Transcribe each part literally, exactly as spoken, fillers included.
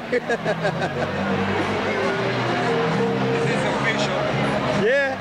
this official? Yeah.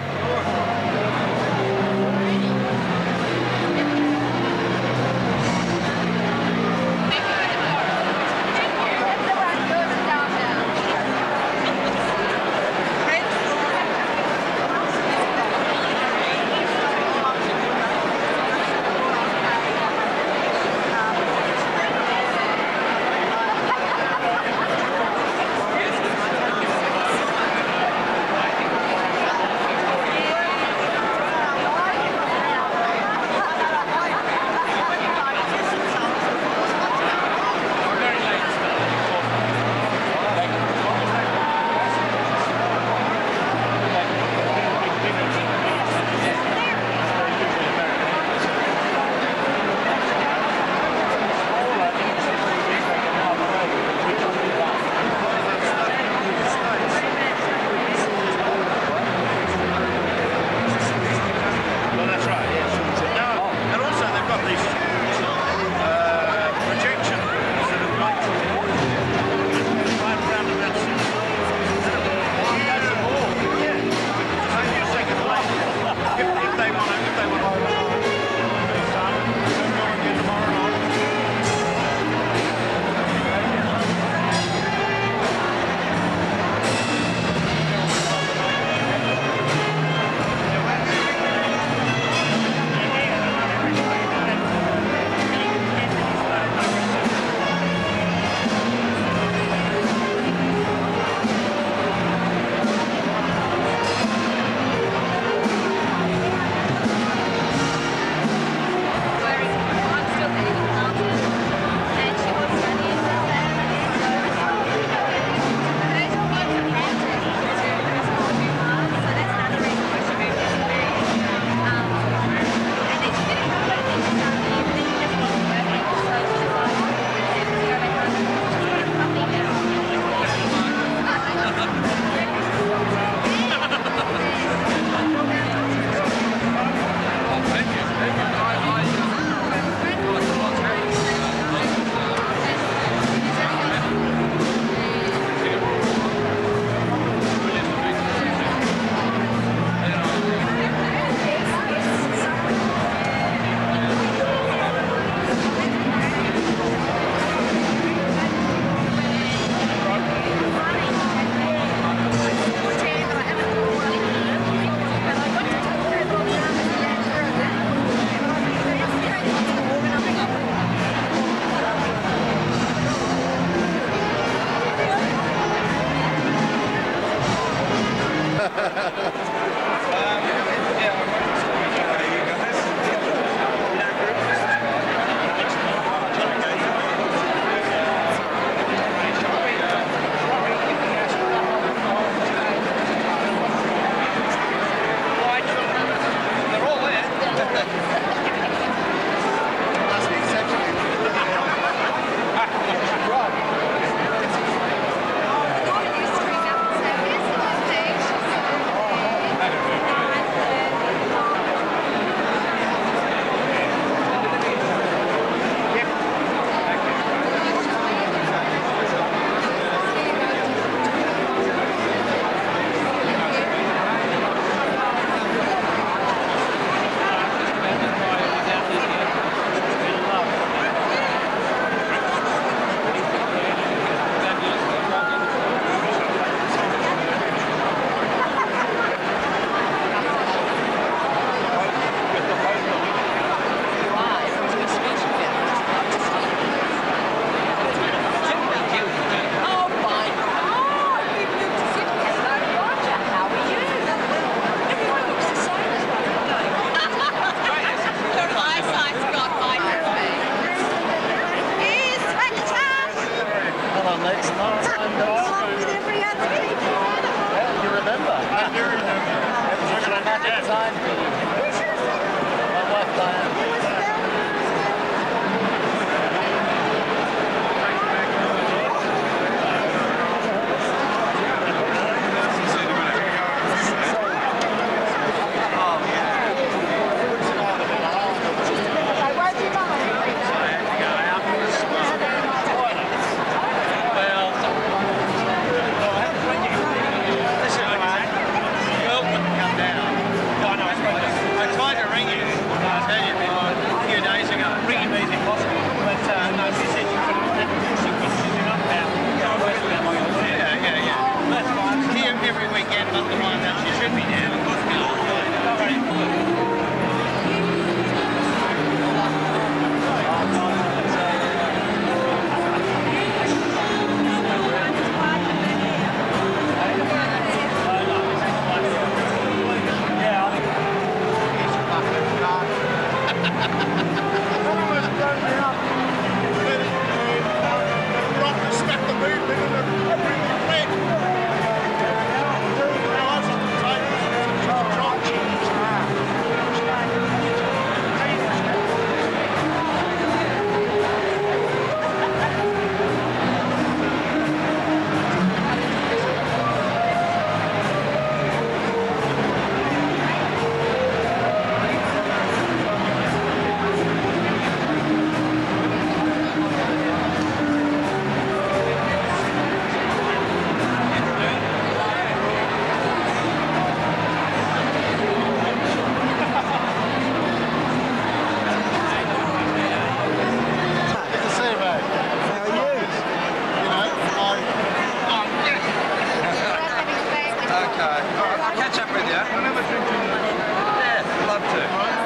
Uh, I'll catch up with you. Yeah, love to.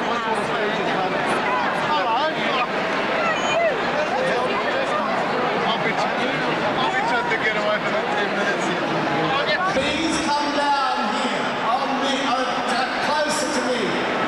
Hello. I'll be I'll be trying to get away for that ten minutes here. Please come down here. On me, oh, closer to me.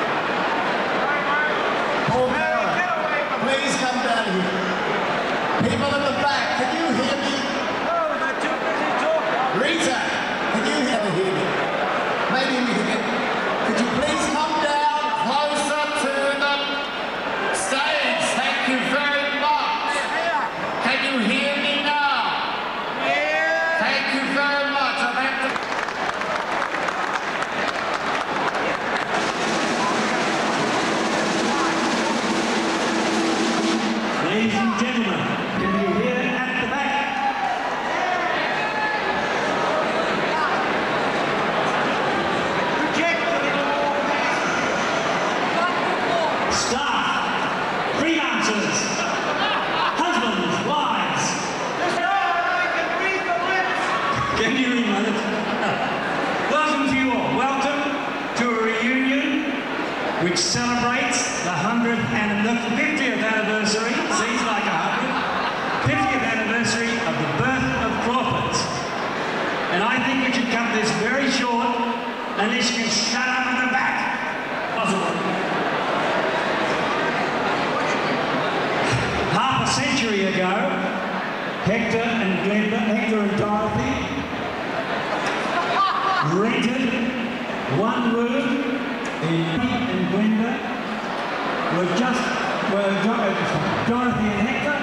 Paul Mara, please come down here. People at the back, can you hear me? Oh, they're too busy talking. Rita, can you hear me? Maybe we can get... Could you please come down closer to the stage? Thank you very much. Can you hear me now? Yeah. Thank you very much. I've had to... Ladies and gentlemen, can you hear at the back? Staff, freelancers, husbands, wives. Can you read my lips? Welcome to you all. Welcome to a reunion which celebrates the hundredth and the fiftieth anniversary, seems like a hundred, fiftieth anniversary of the birth of Crawford's. And I think we should cut this very short, unless you can shut up at the back. Possible. Half a century ago, Hector and Glenda, Hector and Dorothy, rented one room in and Glenda were just, were Dorothy and Hector,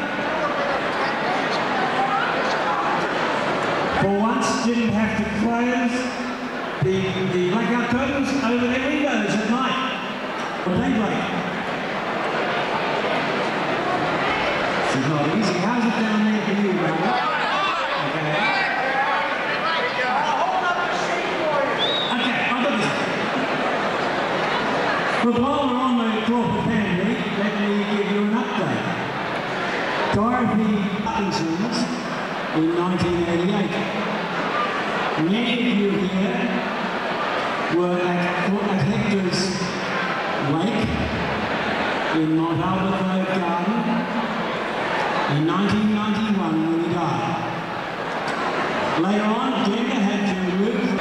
for once didn't have to close the, the blackout curtains over their windows at night. Or daybreak. It's not easy. How's it down there for you, Brenda? Okay. Okay, I'll do this. Well, while we're on the Crawford family, let me give you an update. Dorothy Parkinson's in nineteen eighty-eight. Many of you here were at, at Hector's wake in Mont Albert Road Garden in nineteen ninety-one when he died. Later on, Glenda had to move.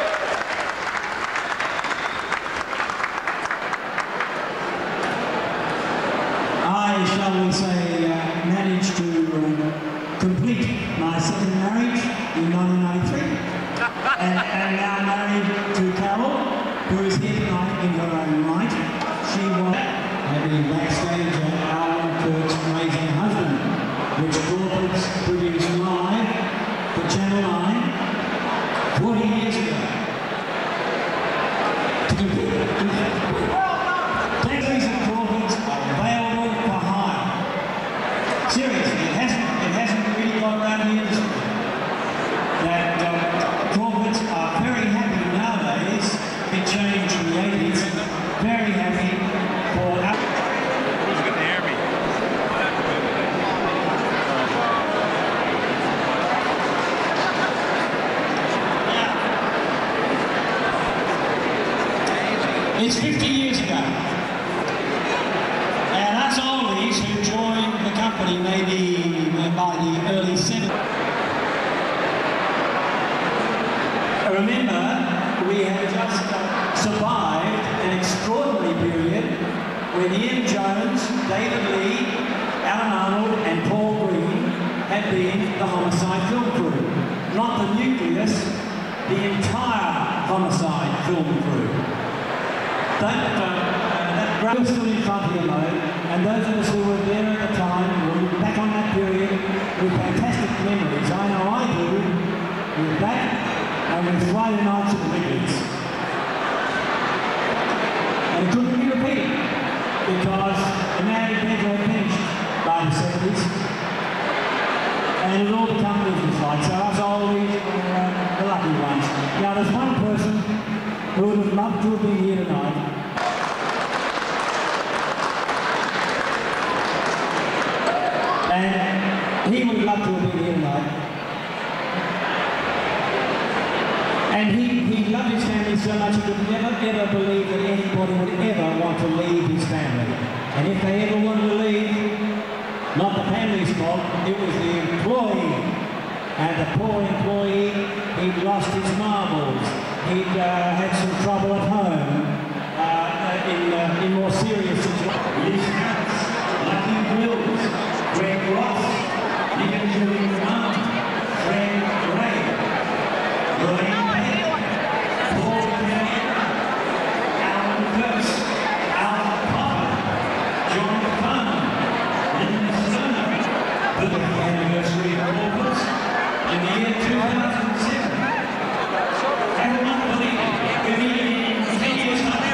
I, shall we say, uh, managed to uh, complete my second marriage in nineteen ninety-three, and am now married to Carol, who is here tonight in her own right. She was having backstage at Alan Kirk's Amazing Husband, which Crawford's produced live for Channel nine forty years ago. To compete, taxis and Crawford's are available for hire. Seriously, it hasn't, it hasn't really gone around the industry. That uh, Crawford's are very happy nowadays. It changed in the eighties. Very happy for our... Who's going to hear me? It's fifty years ago, and us oldies who joined the company maybe by the early seventies. Remember, we had just survived an extraordinary period when Ian Jones, David Lee, Alan Arnold and Paul Green had been the Homicide film crew. Not the nucleus, the entire Homicide film crew. That, uh, that graph was still in front of you, and those of us who were there at the time, were back on that period with fantastic memories. I know I do, with that, and with Friday nights at the Wiggles. And it couldn't be repeated, because the man had been finished by the seventies, and it all become business like, so us always were uh, the lucky ones. Now there's one person who would have loved to have been here tonight. And he would love to have been here tonight. And And he, he loved his family so much he could never ever believe that anybody would ever want to leave his family. And if they ever wanted to leave, not the family's fault, it was the employee. And the poor employee, he'd lost his marbles, he'd uh, had some trouble at home, uh, in, uh, in more serious situations. Liz Harris, Lucky Wills, Greg Ross, Nick and Julie Grant, Fred Gray, Lorraine Payne, Paul Kenny, Alan Kurtz, Alan Popper, John Fun, Linda Stoner, for the anniversary of Corpus in the year two thousand seven. I will not believe it. We've been in ten years time.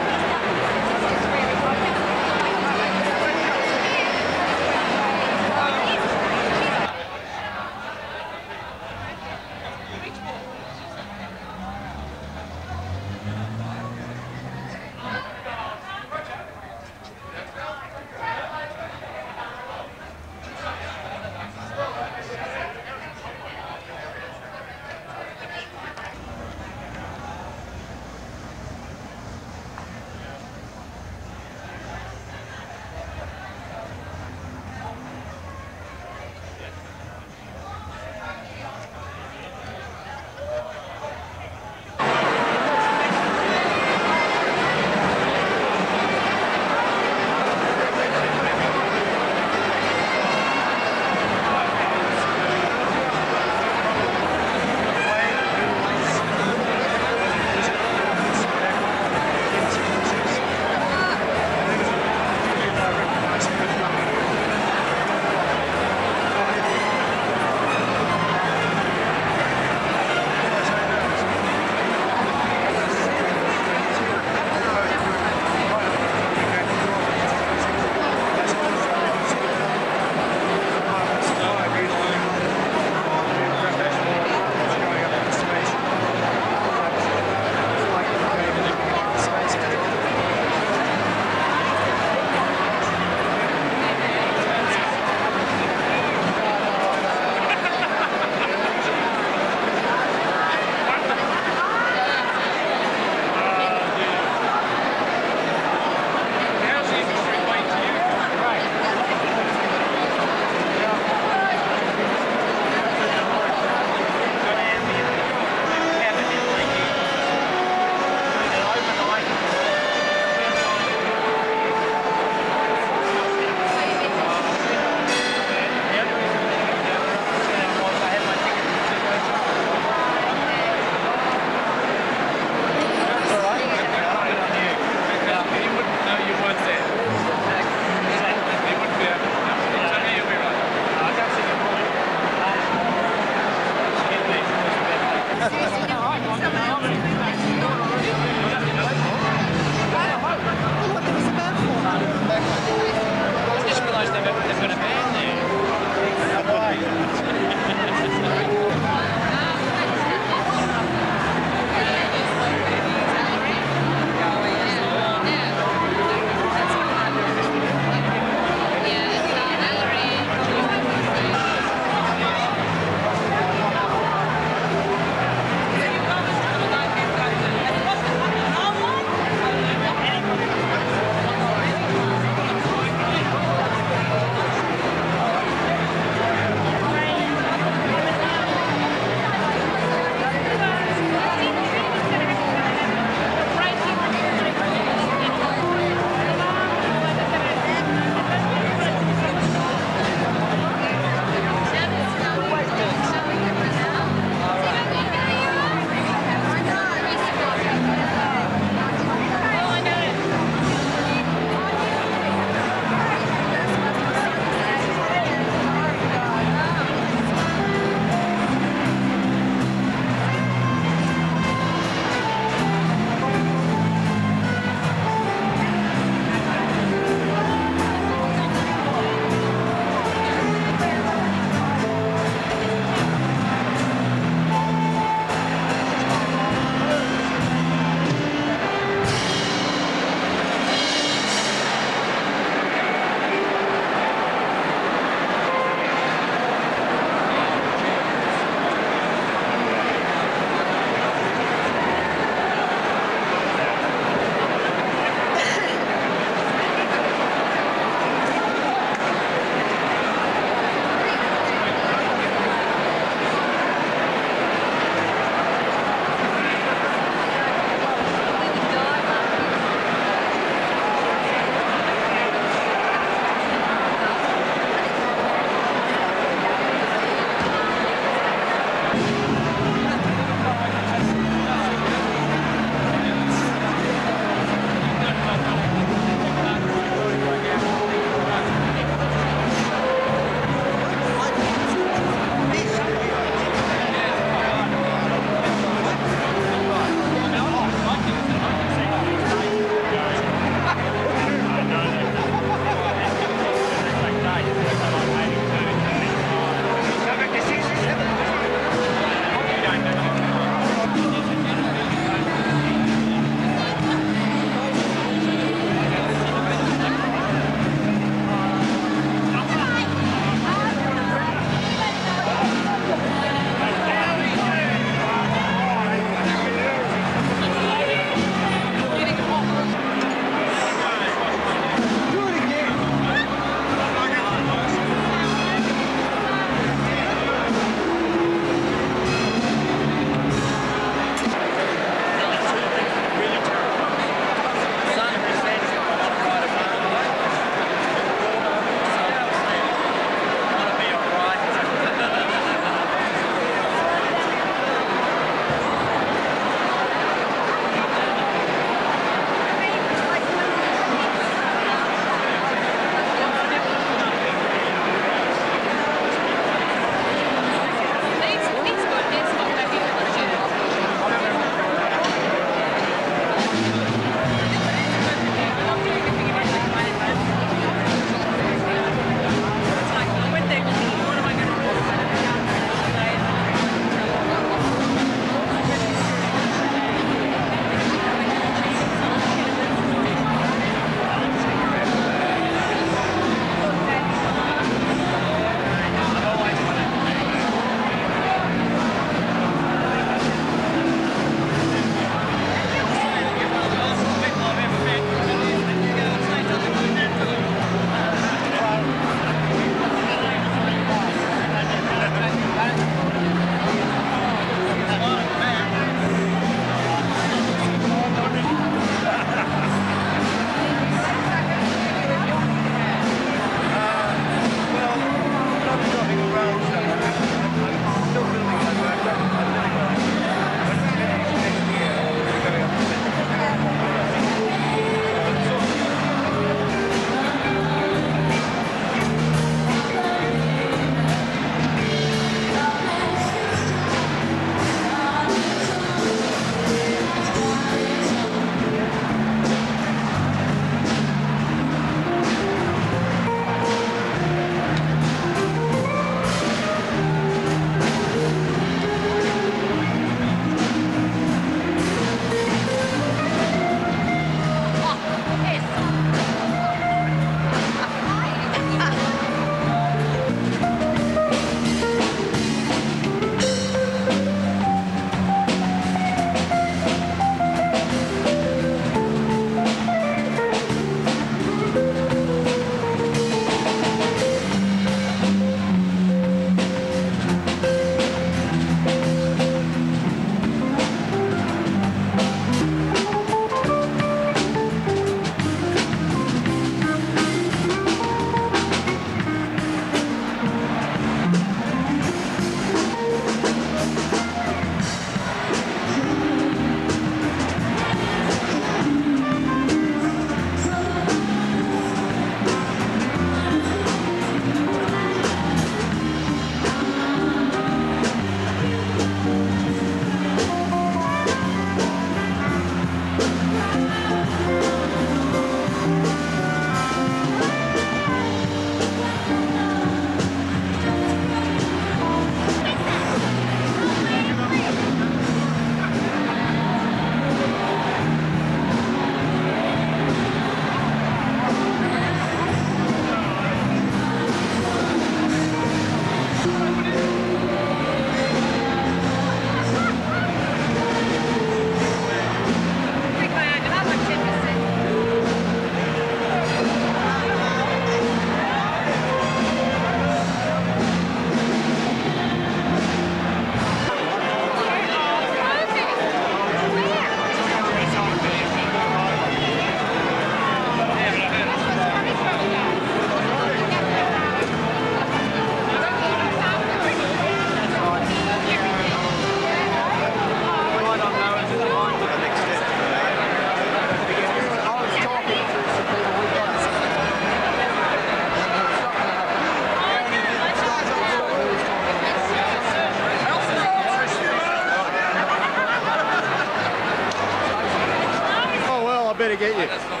better get you. That's not